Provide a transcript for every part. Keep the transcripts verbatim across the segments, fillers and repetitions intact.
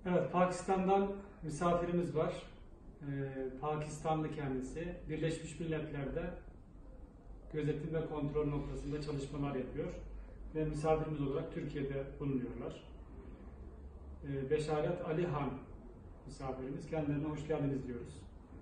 Evet, Pakistan'dan misafirimiz var. Ee, Pakistanlı kendisi. Birleşmiş Milletler'de gözetim ve kontrol noktasında çalışmalar yapıyor. Ve misafirimiz olarak Türkiye'de bulunuyorlar. Ee, Beşaret Ali Han misafirimiz. Kendilerine hoş geldiniz diyoruz.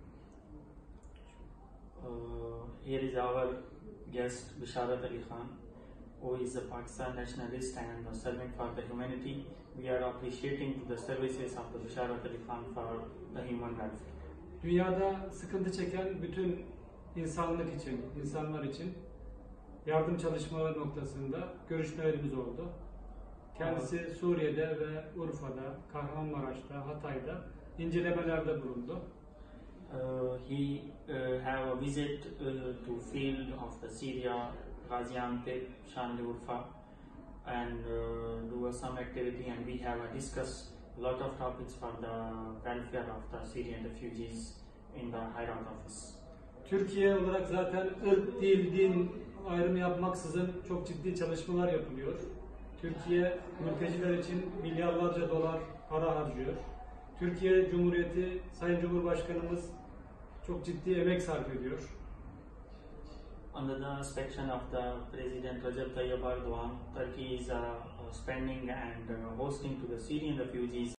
Uh, here is our guest Bisharat Ali Khan, who is a Pakistan nationalist and uh, serving for the humanity. We are appreciating the services of the Bisharat Ali Khan for the human welfare. Dünyada sıkıntı çeken bütün insanlık için, insanlar için yardım çalışmaları noktasında görüşmelerimiz oldu. Kendisi Suriye'de ve Urfa'da, Kahramanmaraş'ta, Hatay'da incelemelerde bulundu. Uh, he uh, have a visit uh, to field of the Syria, Gaziantep, Şanlıurfa, and uh, do some activity, and we have uh, discussed a lot of topics for the welfare of the Syrian refugees in the High Court office. Türkiye olarak zaten ırk, dil, din ayrımı yapmaksızın çok ciddi çalışmalar yapılıyor. Türkiye mülteciler için milyarlarca dolar para harcıyor. Türkiye Cumhuriyeti Sayın Cumhurbaşkanımız çok ciddi emek sarf ediyor. Under the inspection of the President Recep Tayyip Erdogan, Turkey is uh, spending and uh, hosting to the Syrian refugees